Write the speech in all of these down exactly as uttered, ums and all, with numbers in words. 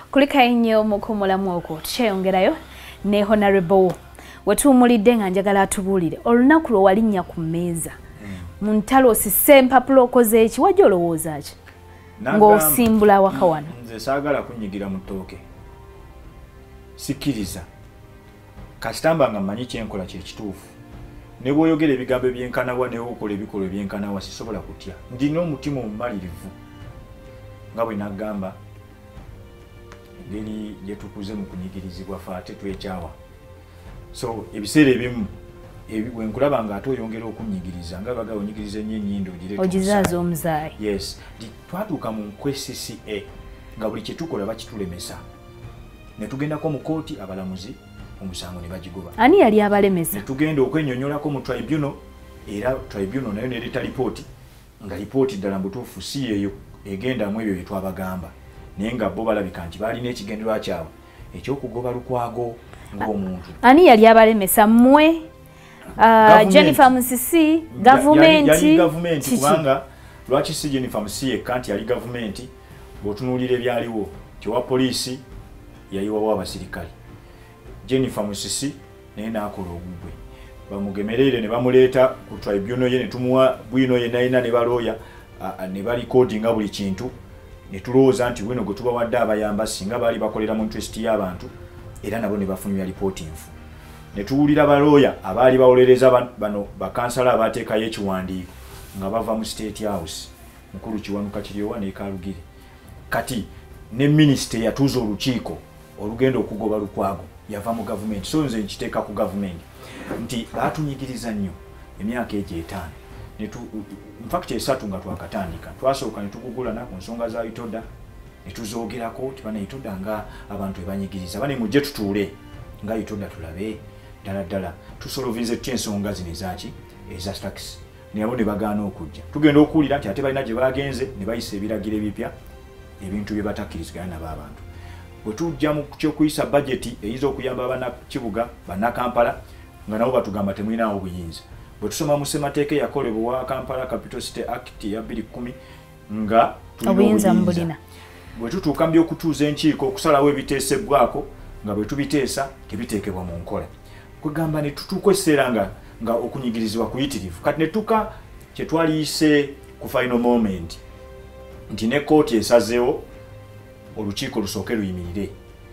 kulika ennyo mukumulamu okwo tukyeyongerayo ne Honorable wetuwumulidde nga njagala atubuulire olunaku lwe walinnya ku mmeeza mu ntalo osise empapula okoze eki wajja olowooza ki ng'osimbula waka wano? Nze saagala kunyigira mu ttooke, sikkiriza kasitamba nga mmanyi kyenkola kye kituufu. Ne bw'oyogera ebigambo ebyenkanawa ne okola ebikolwa ebyenkanawa sisobola kutya. Ndina omutima omumalirivu nga bwe nagamba engeri gye tukuze mu kunyigirizibwa fe ate twekyawa. So ebiseera ebimu bwe nkulaba ng'ate oyongera okunyigiriza nga baga onyigiriza ennyo ennyindo ogizaaza omuzaayi. Yes, twatuuka mu K C C A nga buli kye tukola bakitulemesa ne tugendako mu kooti abalamuzi omusango ne bagigoba. Ani yali abalemesa? Ne tugenda okwennyonnyolako mu tribunal era tribunal nayo nereeta lipooti nga lipooti ddala mbutuufu si eyo egendamu ebyo bye twabagamba naye nga bo balabika nti baalina ekigenderwa kyabwe ekyokugoba Lukwago ng'omuntu. Ani yali abalemesa? Mmwe? Uh, Jennifer Musisi, gavumenti? Yali gavumenti kubanga lwaki si Jennifer Musisi yekka nti yali gavumenti bw'otunuulira ebyaliwo kyowa poliisi yayiwawo abasirikale. Jennifer Musisi naye n'akola ogugwe bamugemerere ne bamuleeta ku tribunal ye ne tumuwa bwino ye nayina ne balooya ne balikodinga buli kintu ne tulowooza nti bwino gwe tubawadde abayamba singa baali bakolera mu interest y'abantu era nabo ne bafunira lipooti nfu. Ne tuwulira balooya abaali bawolereza bano bakansala abateekayo ekiwandiiko nga bava mu State House mukulu Kiwanuka Kiryowa ne Kalugire. Kati ne minisita yatuuza olukiiko olugenda okugoba Lukwago yava mu gavumenti. So nze nkiteeka ku gavumenti nti baatunyigiriza nnyo emyaka egyo etaano in fact esatu nga twakatandika twasooka ne tugugulana ku nsonga za Itoda ne tuzoogerako ti bana Itoda nga abantu ebanyigiriza bane mujje tutuule nga Itoda tulabe ddala ddala tusolovinze tutya ensonga zino ezaki eza tax nabo ne bagaana okujja tugenda okuwulira nti ate balina gye bagenze ne bayisa ebiragiro ebipya ebintu bye batakkiriziganya nabo abantu. Bwe tujja mu kyokuyisa budgeti eyinza okuyamba abannakibuga bannakampala nga nabo batugamba temulinawo buyinza. Bwe tusoma mu ssemateeka eyakolebwa wa Kampala Capital City Act ya bbiri kkumi nga tulina obuyinza mbulina. Bwe tutuuka mu by'okutuuza enkiiko okusalawo ebiteesebwako nga bwe tubiteesa tebiteekebwa mu nkola. Kwegamba ne tutuuka ekiseera nga nga okunyigirizibwa kuyitirivu. Kati ne tuka kye twaliyise ku final moment nti ne kkooti esazeewo olukiiko lusooke luyimirire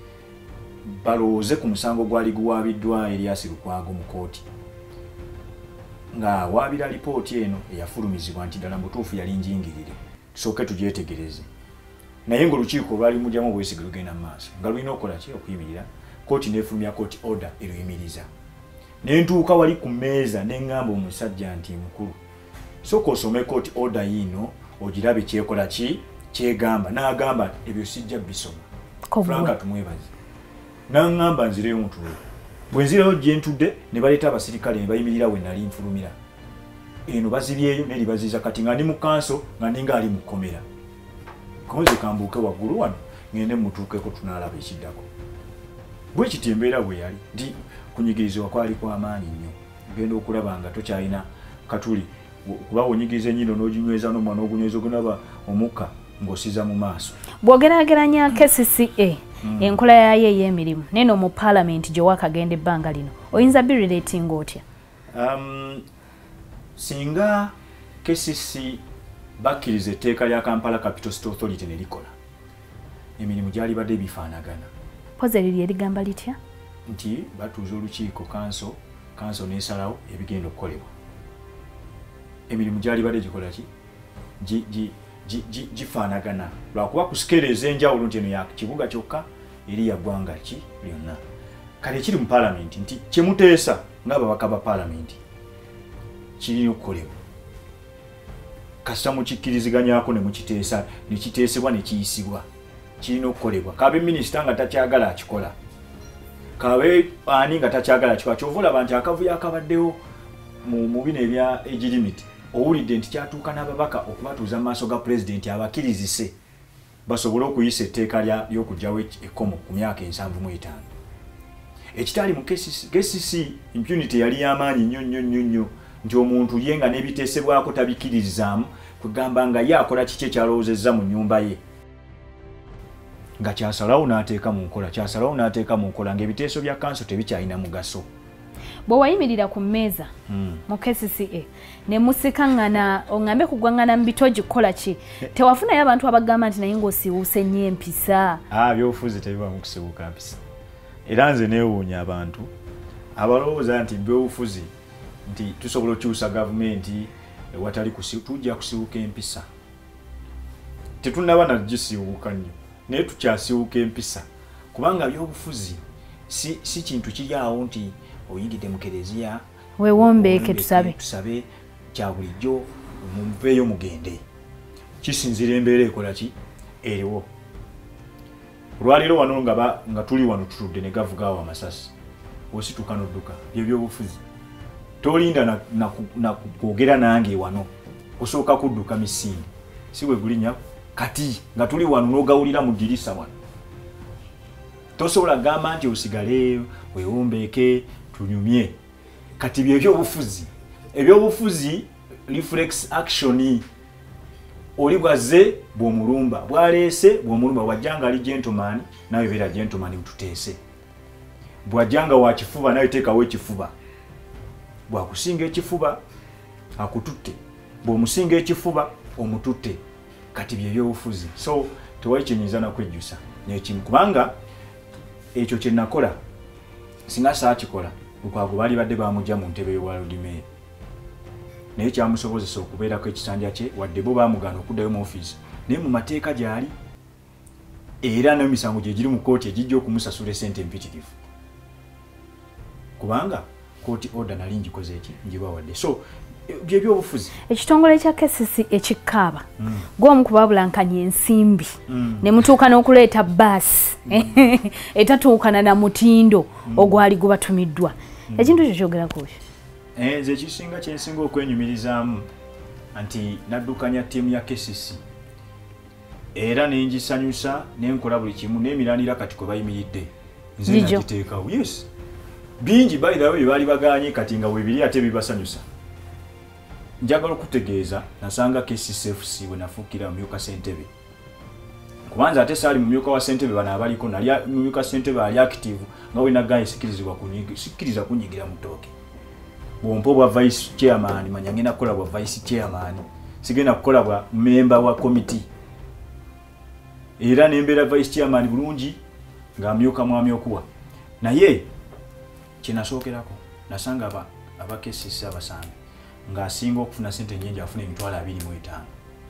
balowooze ku musango gwali guwaabiddwa Erias Lukwago mu kooti nga waabira lipooti eno eyafulumizibwa nti ddala mutuufu yali njingirire tusooke tugyetegereze. Naye ng'olukiiko lwali mujjamu obwesige lugenda mu maaso nga lulina okukola ki okuyimirira kooti n'efulumya kooti order eruyimiriza. Ne ntuuka wali ku mmeeza ne ŋŋamba omusajja nti mukulu sooka osome kooti order yiino ogirabe kyekola ki kyegamba. N'agamba ebyo sijja bisoma Franka tumwebaze. N'aŋŋamba nzireyo mutuule. Bwe nzireyo gye ntudde ne baleeta abasirikale ne bayimirira we nali nfulumira. Eno bazibyeyo neri baziza kati nga ndi mu kanso nga ninga ali mu kkomera. Konze kambuuke waggulu wano ngende mutuukeko tunaalaba ekiddako. Bwe kiti embeera bwe yali ndi kunyigirizibwa kwali kw'amaanyi nnyo. Ngenda okulaba nga tokyalina katuli kuba onyigiriza ennyindo n'oginyweza n'omwana ogunyweza ogunaba omukka ng'osiza mu maaso. Bw'ogeraageranya K C C A enkola yayo ey'emirimu neno mu Parliament gye wakagenda ebbanga lino oyinza birelatinga otya? Um, singa K C C bakkiriza etteeka lya Kampala Capital City Authority ne likola emirimu gyali badde bifaanagana. Poze liri erigamba litya? Nti batuuza olukiiko kanso kanso n'esalawo ebigenda okukolebwa. Emirimu gyali badde gikola ki gifaanagana lwakuba ku sikeera ez'enjawulo nti eno ya kibuga kyokka eri ya ggwanga ki lyonna. Kale ekiri mu Parliament nti kyemuteesa ng'ababaka ba Parliament kirina okukolebwa kasita mukikkiriziganyako ne mukiteesa ne kiteesebwa ne kiyisibwa kirina okukolebwa. Kabe minisita nga takyagala akikola, kabe ani nga takyagala akikola. Kyova olaba nti akavuyo akabaddewo mu bino ebya age limit owulidde nti kyatuuka n'ababaka okubatuuza mu maaso ga pulezidenti abakkirizise basobole okuyisa etteeka ly'okugyawo ekkomo ku myaka ensanvu mu etaano. Ekitali mu K C C impunity yali y'amaanyi nnyo nnyo nnyo nnyo nti omuntu ye nga n'ebiteesebwako tabikkirizaamu kugamba nga ye akola kiki ekyalowoozezza mu nnyumba ye nga kyasalawo n'ateeka mu nkola kyasalawo n'ateeka mu nkola ng'ebiteeso bya kanso tebikyalina mugaso. Bwe wayimirira ku mmeeza mu K C C A ne musikaŋŋana oŋŋambe kugwaŋŋana mu bitogi kukola ki tewafunayo abantu abagamba nti naye ng'osiiwuuse nnyo empisa? Ah, byobufuzi tebibamu kusibuka mpisa. Era nze neewuunya abantu abalowooza nti byobufuzi nti tusobola okukyusa gavumenti watali tujja kusibuka empisa. Tetunnaba nagisibuka nnyo naye tukyasibuka empisa kubanga byobufuzi si, si kintu kiri awo nti oyingidde mu kereziya weewombeeke tusabe tusabe kya bulijjo muveeyo mugende. Kisinzira embeera ekola ki eriwo. Olwaleero wano nga, nga tuli wano tutudde ne gavugaawo amasasi osituka n'odduka byebyobufuzi tolinda na, na, na kwogera nange wano osooka kudduka misinde si bwe gulinya kati nga tuli wano n'ogawulira mu ddirisa wano tosobola gamba nti osigale weewombeeke tunyumye. Kati byebyobufuzi ebyobufuzi reflex action oli bwaze bw'omulumba bwaleese bw'omulumba wajjanga ali gentleman nawe beera gentleman ututeese bwajjanga wa kifuba nawe teekawo ekifuba bwakusinga ekifuba akututte bw'omusinga ekifuba omututte. Kati byebyobufuzi so tewali kyenyinza nakwejjusa nekimu kubanga ekyo kye nakola singa saakikola Lukwago baali badde bamujja mu ntebe y'obwa Lord Mayor naye kyamusobozesa okubeerako ekisanja kye wadde bo baamugana okuddayo mu ofiisi naye mu mateeka gyali era n'emisango gye giri mu kooti egijja okumusasula esente mpitirivu kubanga kooti order nali ngikoze eki ngibawadde. So byebyobufuzi ekitongole kya K C C ekikkaaba mm. gw'omu ku babulankanya ensimbi mm. ne mutuuka n'okuleeta baasi mm. etatuukana na mutindo mm. ogwali gubatumiddwa mm. ekintu ekyo kyogerako ki? Nze ekisinga kyensinga okwenyumirizaamu nti naddukanya ttiimu ya K C C era nengisanyusa nenkola buli kimu n'emiranira kati kwe bayimiridde nze nagiteekawo. Yes, bingi by the way baali baganye kati nga weebiri ate bibasanyusa. Njagala okutegeeza nasanga K C C F C bwe nafuukira mumyuka Ssentebe kubanza ate saali mumyuka wa Ssentebe bano abaliko nali mumyuka Ssentebe ali active nga we naganye sikirizibwa sikiriza kunyigira mu ttooke bwompo bwa vice chairman manya ngenda kukola bwa vice chairman sigenda kukola bwa member wa committee era nembeera vice chairman bulungi nga myuka mwami okuwa naye kinasookerako nasanga aba aba K C C abasange nga asinga okufuna sente nnyingi afuna emitwalo abiri mu etaano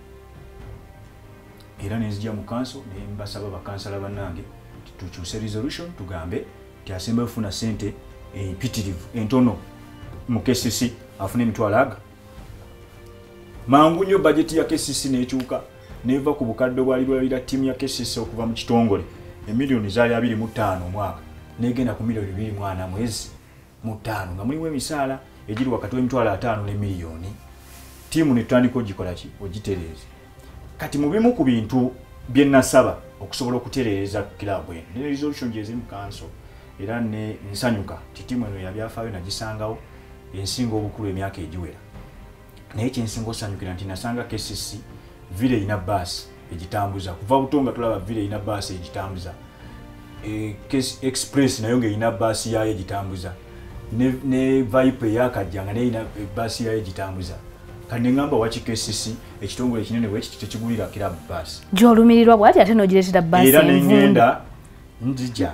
era nenzija mu kanso ne mbasaba bakansala bannange tukyuse resolution tugambe ti asemba ofuna sente empitirivu entono mu K C C afuna emitwalo aga mangu nnyo budget ya K C C nekyuka neva ku bukadde bwali bwalira ttiimu ya K C C okuva mu kitongole emiliyoni zaali abiri mu ttaano omwaka negenda ku miliyoni bibiri mu ana mwezi mu ttaano nga mulimu emisaala ejiri wakati w'emitwalo ataano ne miliyoni ttiimu ne tutandika ogikola ki ogitereeza. Kati mu bimu ku bintu bye nasaba okusobola okutereeza kilabu eno ne resolution gyeziri mu kanso era ne nsanyuka ti ttiimu eno yabyafaayo nagisangawo ensinga obukulu emyaka egiwera naye kyensinga osanyukira nti nasanga K C C vile ina baasi egitambuza kuva butonga tulaba vile ina baasi egitambuza e, express nayo ng'erina baasi yayo egitambuza ne, ne vipe yakajjanga nayo ina baasi yayo egitambuza kati ngamba waki K C C ekitongole ekinene bwekiti tekigulira kilabu baasi gy'olumirirwa bw'ati ate n'ogireetera baasi era nengenda nzija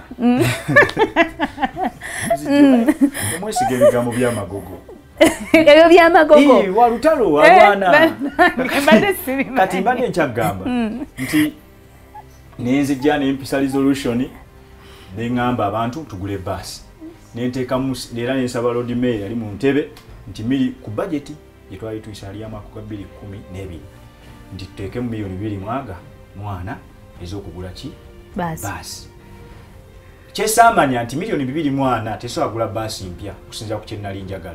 mwesiga ebigambo by'amagogo ebyo by'amagogo ii walutalo alwana kati mbadde nkyagamba nti nenzijja nempisa resolution neŋŋamba abantu tugule baasi nenteekamu era nensaba Lord Mayor ali mu ntebe nti miri ku budget gyetwali tuyisa ali y'amwaka ga bbiri kkumi n'ebiri nti tuteekemu miliyoni bbiri mwaga mwana ez'okugula ki baasi kyesaamanya nti miliyoni bibiri mwana tesobola kugula baasi mpya kusinziira ku kye nnali njagala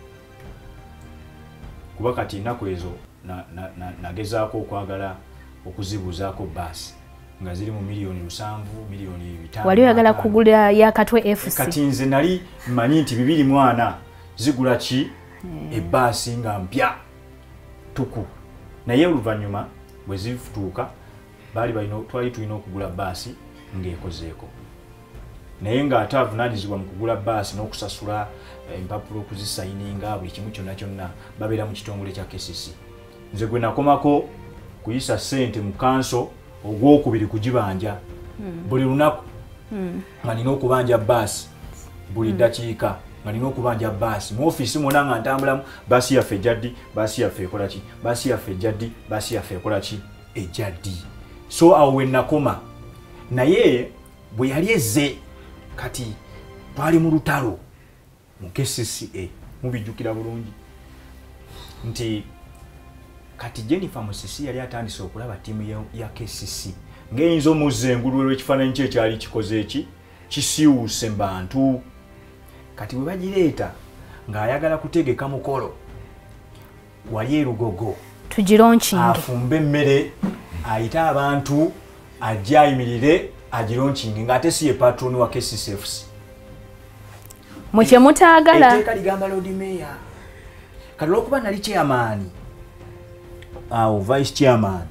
kuba kati ennaku ezo nagezaako okwagala okuzibuuzaako baasi nga ziri mu miliyoni lusanvu miliyoni bitaano wali oyagala kugula yakatwe F C kati nze nali mmanyi nti bibiri mwana zigula ki ebbaasi nga mpya tuku naye oluvannyuma bwe zituuka baali balina twali tulina okugula baasi ng'ekozeeko naye ng'ate avunaanyizibwa mu kugula baasi n'okusasula empapulo okuzisayininga buli kimu kyonna kyonna babeera mu kitongole kya K C C. Nze gwe nakomako kuyisa ssente mu kanso ogwokubiri kugibanja mm. buli lunaku mm. nga nina okubanja baasi buli mm. dakiika nga nina okubanja baasi mu ofiisi mwonna nga ntambulamu baasi yaffe ejjaddi baasi yaffe ekola ki baasi yaffe ejjaddi baasi yaffe ekola ki ejjaddi. So awo we nakoma naye bwe yali ezze kati twali mu lutalo mu K C C A mubijjukira bulungi nti kati Jennifer Musisi yali atandise okulaba ttiimu ya, ya K C C ng'eyinza omuzza engulu lw'ekifaananyi kye ekyali kikoze eki kisiwuse bantu kati bwe bagireeta ng'ayagala kutegeka mukolo wali erugogo tugironkinge afumbe emmere ayite abantu ajja ayimirire agironkinge ng'ate si ye patroni wa K C C F C mu kye mutaagala etteeka ligamba Lord Mayor kati olw'okuba nali chairman awo vice chairman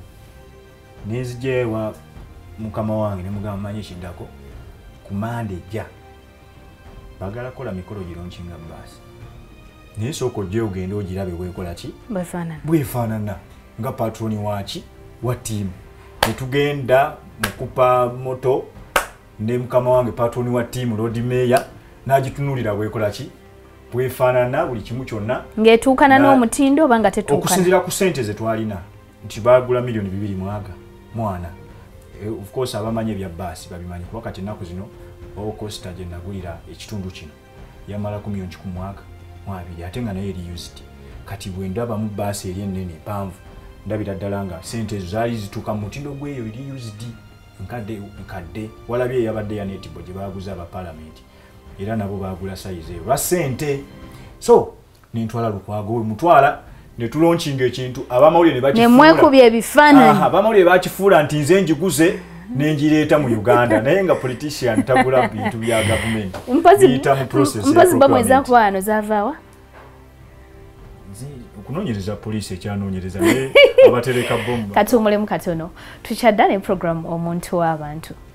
nezijewa mukama wange ne mugamba manye kiddako ku Monday jja bagala kola mikolo gironkinga baasi naye sooka ojje ogende ogirabe bwekola ki bwefaanana bwefaanana nga patroni waki wa ttiimu netugenda mukupa moto ne mukama wange patroni wa ttiimu Lord Mayor n'agitunulira bwekola ki bwefaanana buli kimu kyonna ng'etuukana n'omutindo oba nga tetuukana okusinziira ku ssente ze twalina nti baagula miliyoni bibiri mwaga mwana of course abamanyi ebya baasi babimanyi kuba kati ennaku zino o Costa gye nagulira ekitundu kino yamala ku miliyoni ku mwaka mu abiri ate nga naye eri used kati bwe ndaba mu baasi eri ennene empanvu ndabira ddala nga ssente ezo zaali zituuka mu mutindo gw'eyo eri used nkadde nkadde walabye eyabadde ya Netbo gye baaguza abapalamenti era nabo baagula sayizi eyo lwa ssente so nentwala Lukwago we mutwala ne tulonkinga ekintu abamawulire ne bakifuula ne mwekubye ebifaananyi abamawulire bakifuula nti nze njiguze nenjireeta mu Uganda naye nga politician tagula bintu bya government biyita mu process mpazi bamweza kwano zavaawa okunoonyereza poliisi ekyanoonyereza naye abatereka bomu kati omulemu katono tukyadda ne program omuntu w'abantu